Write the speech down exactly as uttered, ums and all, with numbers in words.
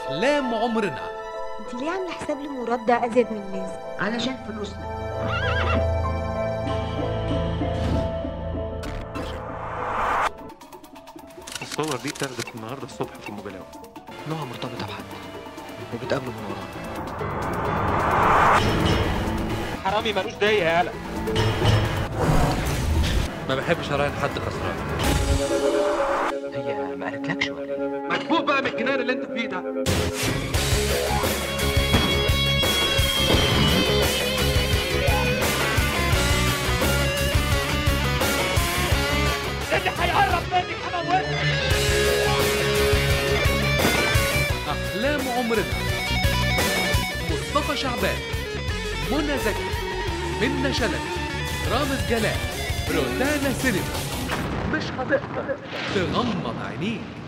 أحلام عمرنا. انت ليه عامله حساب لمراد ده ازيد من اللازم؟ علشان فلوسنا. الصور دي اتاخدت النهارده الصبح في الموبيلاوي. نوع مرتبطه بحد وبتقابله من وراه. حرامي ملوش دايه يا هلا. ما بحبش اراهن حد خسران. هي ما قالتلكش ولا ايه؟ مدفوع بقى من الجنان اللي انت فيه ده. اللي هيقرب منك هموتك. أحلام عمرنا. مصطفى شعبان، منى زكي، منى شلبي، رامز جلال، روتانا سينما. مش هتقدر تغمض عينيك.